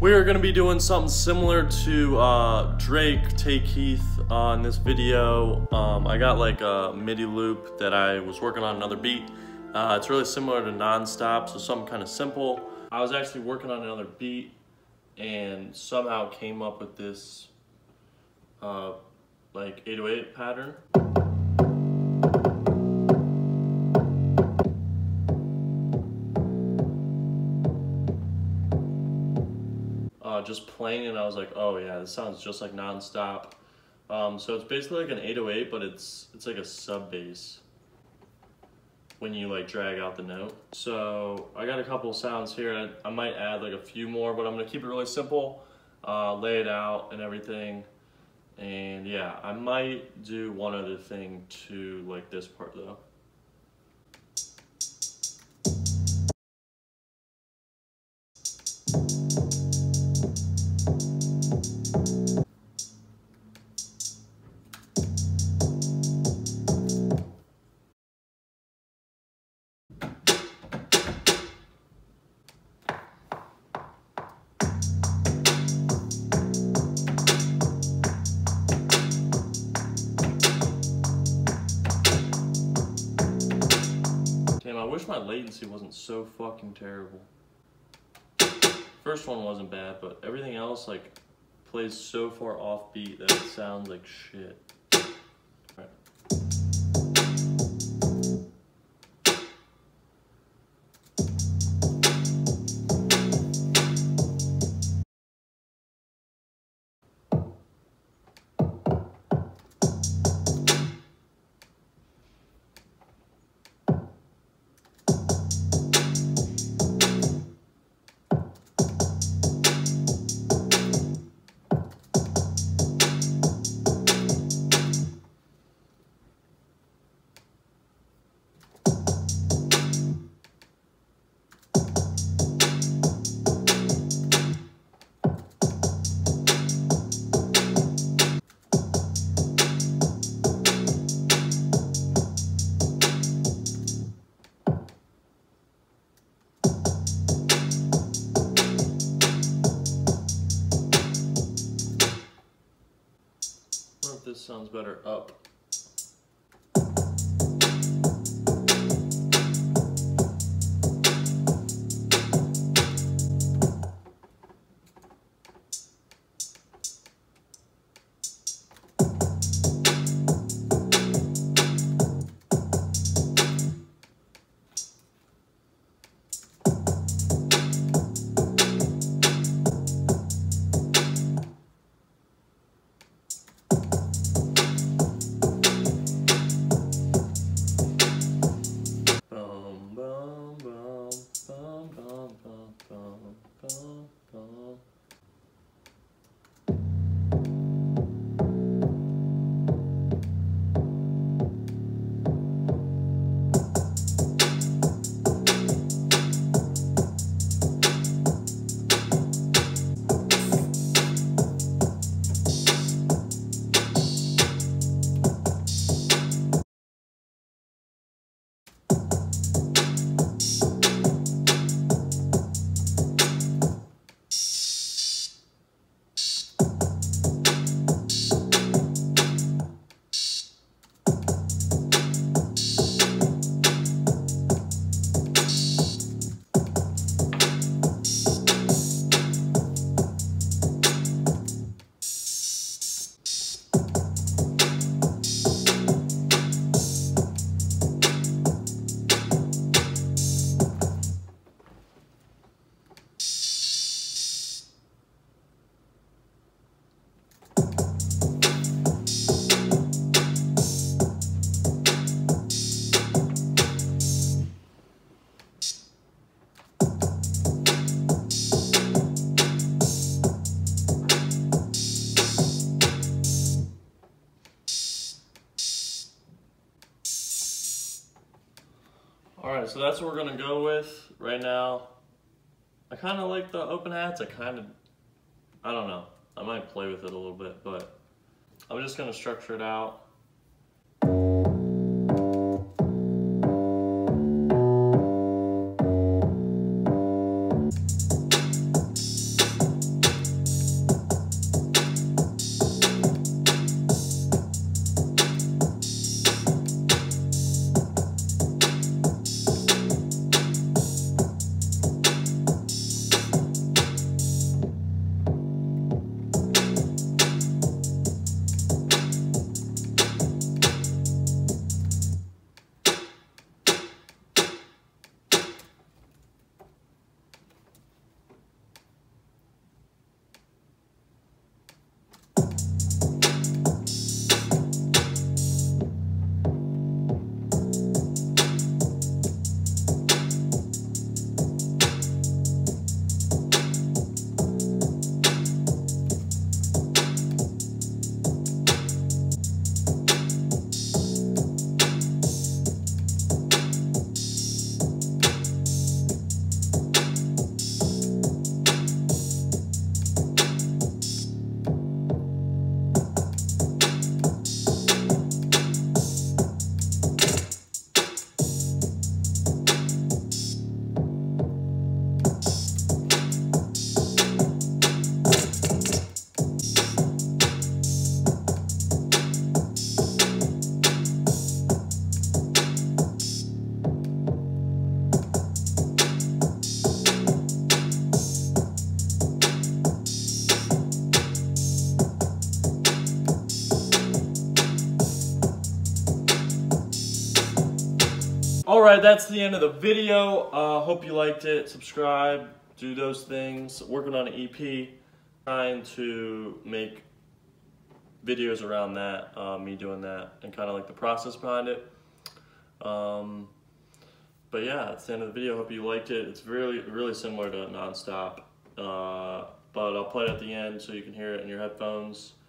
We are going to be doing something similar to Drake, Take Keith in this video. I got like a MIDI loop that I was working on another beat. It's really similar to Nonstop, so something kind of simple. I was actually working on another beat and somehow came up with this like 808 pattern. Just playing it, and I was like, oh yeah, this sounds just like Nonstop. So it's basically like an 808, but it's like a sub bass when you like drag out the note. So I got a couple sounds here. I might add like a few more, but I'm gonna keep it really simple, lay it out and everything. And yeah, I might do one other thing to like this part though. I wish my latency wasn't so fucking terrible. First one wasn't bad, but everything else like plays so far off beat that it sounds like shit. Right. This sounds better up. Alright, so that's what we're gonna go with right now. I kind of like the open hats. I don't know. I might play with it a little bit, but I'm just gonna structure it out. Alright, that's the end of the video. Hope you liked it. Subscribe, do those things. Working on an EP, trying to make videos around that, me doing that, and kind of like the process behind it. But yeah, that's the end of the video. Hope you liked it. It's really similar to Nonstop, but I'll play it at the end so you can hear it in your headphones.